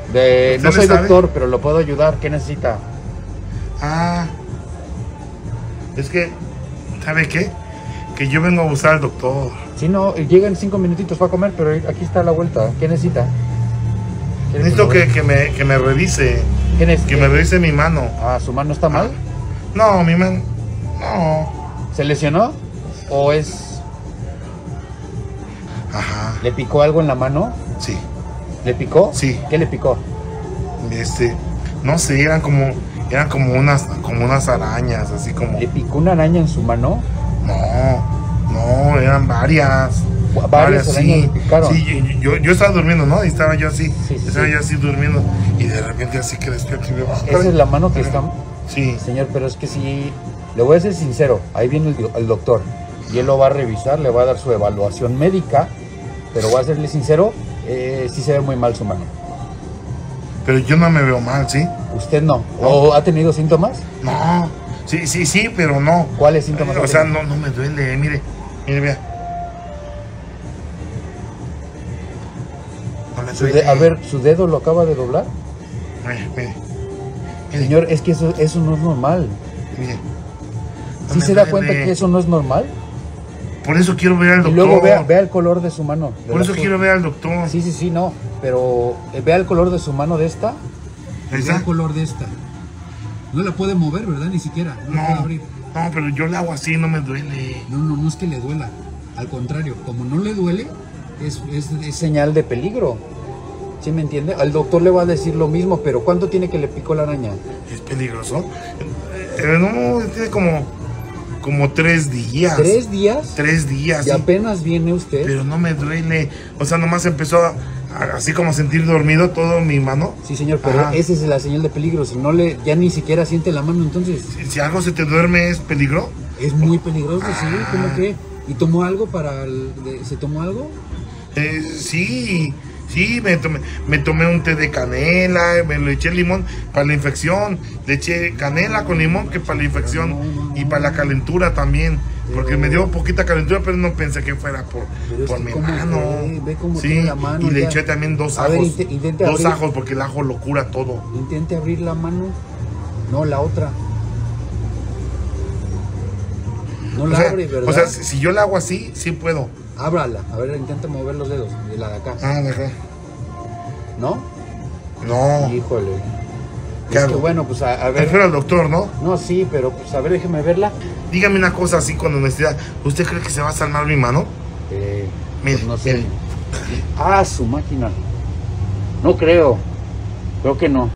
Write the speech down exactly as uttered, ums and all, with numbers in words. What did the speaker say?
De, no soy sabe? doctor, pero lo puedo ayudar. ¿Qué necesita? Ah, es que, ¿sabe qué? Que yo vengo a buscar al doctor. Si no, llega en cinco minutitos, va a comer, pero aquí está la vuelta. ¿Qué necesita? ¿Quiere Necesito que, que, que, me, que me revise. ¿Qué necesita? Que me revise mi mano. Ah, ¿su mano está mal? No, mi mano. No. ¿Se lesionó? ¿O es...? Ajá. ¿Le picó algo en la mano? Sí. ¿Le picó? Sí. ¿Qué le picó? Este, no sé, eran como, eran como unas, como unas arañas, así como. ¿Le picó una araña en su mano? No, no, eran varias. Varias, varias arañas sí. le picaron. Sí, yo, yo estaba durmiendo, ¿no? Y estaba yo así, Sí, sí, estaba sí. yo así durmiendo. Y de repente así que despierto y veo. Esa es la mano que está... Sí. Señor, pero es que sí... Le voy a ser sincero, ahí viene el, el doctor. Y él lo va a revisar, le va a dar su evaluación médica. Pero voy a serle sincero, eh, sí se ve muy mal su mano. Pero yo no me veo mal, ¿sí? ¿Usted no? No. ¿O ha tenido síntomas? No. Sí, sí, sí, pero no. ¿Cuáles síntomas Eh, ha o sea, tenido? no, no me duele, mire, mire, vea. No me Su duele. de- a ver, ¿su dedo lo acaba de doblar? Mire, mire. Mire, Señor, es que eso, eso no es normal. mire. No ¿Sí me se da duele. cuenta que eso no es normal? Por eso quiero ver al Y doctor. luego vea, vea el color de su mano. de Por la eso su- quiero ver al doctor. Sí, sí, sí, no. Pero eh, vea el color de su mano de esta. ¿Ahí Vea el está? color de esta. No la puede mover, ¿verdad? Ni siquiera. No, la puede No, abrir. no, pero yo la hago así, no me duele. No, no, no es que le duela. Al contrario, como no le duele, es, es, Es es- señal de peligro. ¿Sí me entiende? Al doctor le va a decir lo mismo, pero ¿cuánto tiene que le picó la araña? Es peligroso. Eh, no, tiene como, como tres días. ¿Tres días? Tres días. Y sí. apenas viene usted. Pero no me duele. O sea, nomás empezó a, a- así como a sentir dormido todo mi mano. Sí, señor, pero Ajá. esa es la señal de peligro. Si no le, ya ni siquiera siente la mano, entonces Si, si algo se te duerme, ¿es peligro? es muy peligroso, sí. Ah. ¿Cómo que? ¿Y tomó algo para el, de- ¿Se tomó algo? Eh, sí, sí, me tomé, me tomé un té de canela, me le eché limón para la infección, le eché canela con limón que para la infección y para la calentura también, porque me dio poquita calentura, pero no pensé que fuera por, Pero es por que mi cómo mano. fue, ve cómo Sí, tiene la mano y le ya. eché también dos A ajos, ver, inte- intente dos abrir. ajos porque el ajo lo cura todo. intente abrir la mano. No, la otra. No O la sea, abre, ¿verdad? o sea, si, si yo la hago así, sí puedo. Ábrala. A ver, intenta mover los dedos de la de acá. Ah, deja. ¿No? No, Híjole. ¿Qué Es que hago? bueno, pues a, a ver. prefiero al doctor, ¿no? No, sí, pero pues a ver, déjeme verla. Dígame una cosa así con honestidad. ¿Usted cree que se va a salvar mi mano? Eh, Mire, pues no sé. mire. Ah, su máquina. No creo. Creo que no.